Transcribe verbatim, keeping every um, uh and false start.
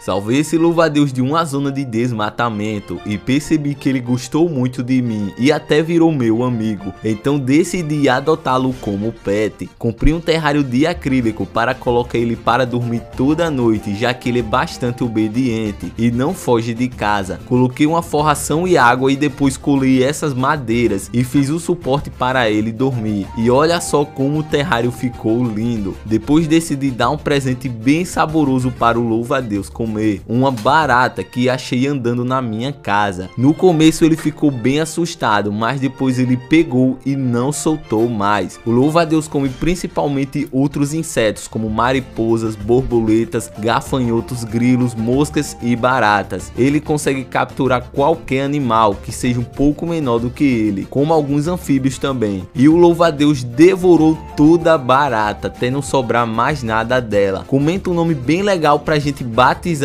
Salvei esse louva-a-Deus de uma zona de desmatamento e percebi que ele gostou muito de mim e até virou meu amigo. Então decidi adotá-lo como pet. Comprei um terrário de acrílico para colocar ele para dormir toda noite, já que ele é bastante obediente e não foge de casa. Coloquei uma forração e água e depois colei essas madeiras e fiz o suporte para ele dormir. E olha só como o terrário ficou lindo. Depois decidi dar um presente bem saboroso para o louva-a-Deus comer, uma barata que achei andando na minha casa. No começo ele ficou bem assustado, mas depois ele pegou e não soltou mais. O louva-a-Deus come principalmente outros insetos como mariposas, borboletas, gafanhotos, grilos, moscas e baratas. Ele consegue capturar qualquer animal que seja um pouco menor do que ele, como alguns anfíbios também. E o louva-a-Deus devorou toda a barata até não sobrar mais nada dela. Comenta um nome bem legal pra gente batizar